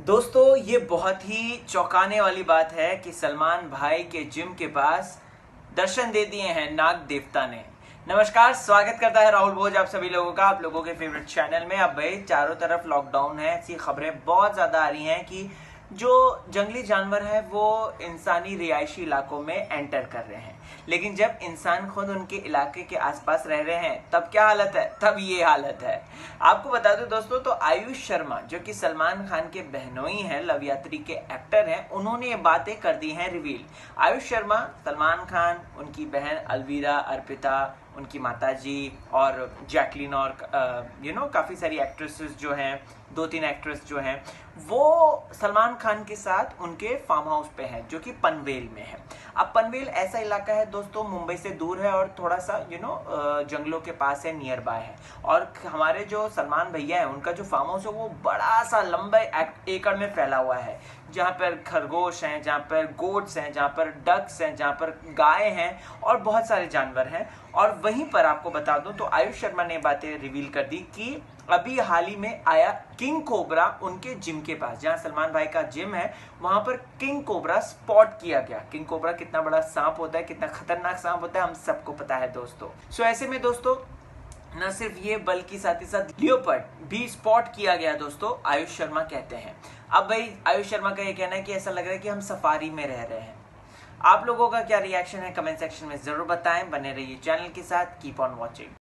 दोस्तों ये बहुत ही चौंकाने वाली बात है कि सलमान भाई के जिम के पास दर्शन दे दिए हैं नाग देवता ने। नमस्कार, स्वागत करता है राहुल भोज आप सभी लोगों का, आप लोगों के फेवरेट चैनल में। अब भाई चारों तरफ लॉकडाउन है, ऐसी खबरें बहुत ज्यादा आ रही हैं कि जो जंगली जानवर है वो इंसानी रिहायशी इलाकों में एंटर कर रहे हैं, लेकिन जब इंसान खुद उनके इलाके के आसपास रह रहे हैं तब क्या हालत है, तब ये हालत है। आपको बता दूं दोस्तों, तो आयुष शर्मा जो कि सलमान खान के बहनोई हैं, लव यात्री के एक्टर हैं, उन्होंने ये बातें कर दी हैं रिवील। आयुष शर्मा, सलमान खान, उनकी बहन अलवीरा, अर्पिता, उनकी माताजी और जैकलीन और काफी सारी एक्ट्रेसेस जो हैं, 2-3 एक्ट्रेस जो हैं, वो सलमान खान के साथ उनके फार्म हाउस पे हैं जो कि पनवेल में है। अब पनवेल ऐसा इलाका है दोस्तों, मुंबई से दूर है और थोड़ा सा जंगलों के पास है, नियर बाय है। और हमारे जो सलमान भैया है उनका जो फार्म हाउस है वो बड़ा सा लंबे एकड़ में फैला हुआ है, जहाँ पर खरगोश हैं, जहाँ पर गोट्स हैं, जहाँ पर डक्स हैं, जहाँ पर गाय हैं और बहुत सारे जानवर हैं। और वहीं पर आपको बता दूं तो आयुष शर्मा ने बातें रिवील कर दी कि अभी हाल ही में आया किंग कोबरा उनके जिम के पास, जहां सलमान भाई का जिम है, वहां पर किंग कोबरा स्पॉट किया गया। किंग कोबरा कितना बड़ा सांप होता है, कितना खतरनाक सांप होता है, हम सबको पता है दोस्तों। सो ऐसे में दोस्तों न सिर्फ ये बल्कि साथ ही साथ लियोपर्ड भी स्पॉट किया गया दोस्तों, आयुष शर्मा कहते हैं। अब भाई आयुष शर्मा का ये कहना है कि ऐसा लग रहा है कि हम सफारी में रह रहे हैं। आप लोगों का क्या रिएक्शन है, कमेंट सेक्शन में जरूर बताएं। बने रहिए चैनल के साथ, कीप ऑन वॉचिंग।